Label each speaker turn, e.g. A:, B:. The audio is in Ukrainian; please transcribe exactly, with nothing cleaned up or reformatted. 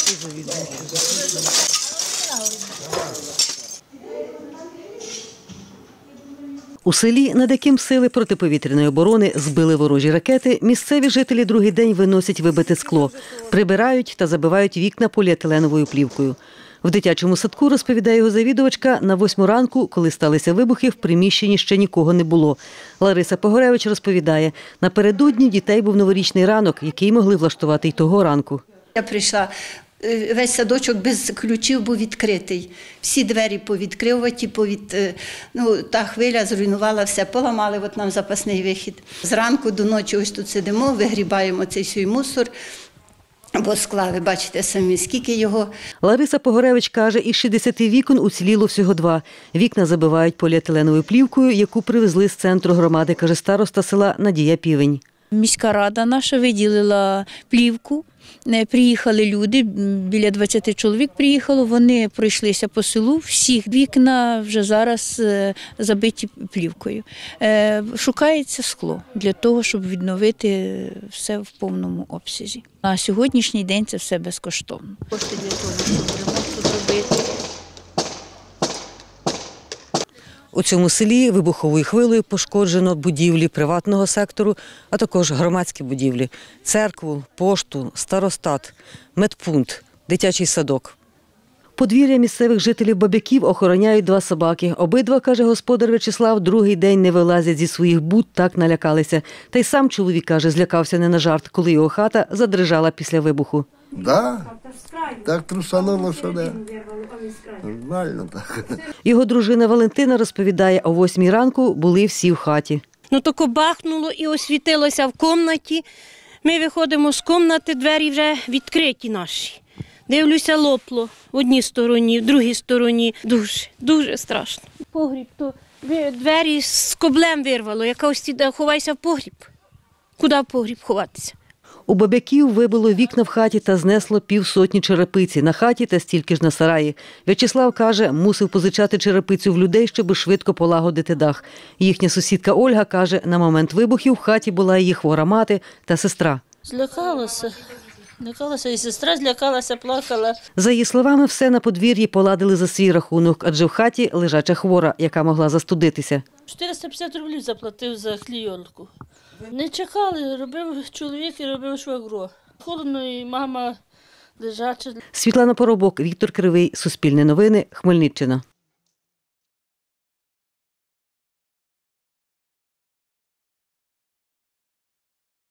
A: У селі, над яким сили протиповітряної оборони збили ворожі ракети, місцеві жителі другий день виносять вибите скло, прибирають та забивають вікна поліетиленовою плівкою. В дитячому садку, розповідає його завідувачка, на восьму ранку, коли сталися вибухи, в приміщенні ще нікого не було. Лариса Погоревич розповідає, напередодні дітей був новорічний ранок, який могли влаштувати й того ранку.
B: Я прийшла, весь садочок без ключів був відкритий. Всі двері повідкриваті, повід... ну, та хвиля зруйнувала все, поламали от нам запасний вихід. Зранку до ночі ось тут сидимо, вигрібаємо цей свій мусор. Бо скла, ви бачите самі, скільки його.
A: Лариса Погоревич каже, із шістдесяти вікон уціліло всього два. Вікна забивають поліетиленовою плівкою, яку привезли з центру громади, каже староста села Надія Півень.
C: Міська рада наша виділила плівку. Приїхали люди, біля двадцяти чоловік приїхало, вони пройшлися по селу, всіх вікна вже зараз забиті плівкою. Шукається скло для того, щоб відновити все в повному обсязі. На сьогоднішній день це все безкоштовно. Кошти для того, щоб ремонт зробити.
A: У цьому селі вибуховою хвилею пошкоджено будівлі приватного сектору, а також громадські будівлі – церкву, пошту, старостат, медпункт, дитячий садок. Подвір'я місцевих жителів Баб'яків охороняють два собаки. Обидва, каже господар В'ячеслав, другий день не вилазять зі своїх буд, так налякалися. Та й сам чоловік, каже, злякався не на жарт, коли його хата задрижала після вибуху.
D: Да, так трусануло, що не. Нормально так.
A: Його дружина Валентина розповідає, о восьмій ранку були всі в хаті.
E: Ну тако бахнуло і освітилося в кімнаті. Ми виходимо з кімнати, двері вже відкриті наші. Дивлюся, лопло в одній стороні, в другій стороні. Дуже, дуже страшно. Погріб, то двері з коблем вирвало. Яка ось ховайся в погріб. Куди в погріб ховатися?
A: У Баб'яків вибило вікна в хаті та знесло півсотні черепиці на хаті та стільки ж на сараї. В'ячеслав каже, мусив позичати черепицю в людей, щоб швидко полагодити дах. Їхня сусідка Ольга каже, на момент вибухів в хаті була її хвора мати та сестра.
F: Злякалася. Злякалася, і сестра злякалася, плакала.
A: За її словами, все на подвір'ї поладили за свій рахунок, адже в хаті лежача хвора, яка могла застудитися.
F: чотириста п'ятдесят рублів заплатив за клійонку. Не чекали, робив чоловік і робив швагро. Холодно і мама лежача.
A: Світлана Поробок, Віктор Кривий, Суспільне новини, Хмельниччина.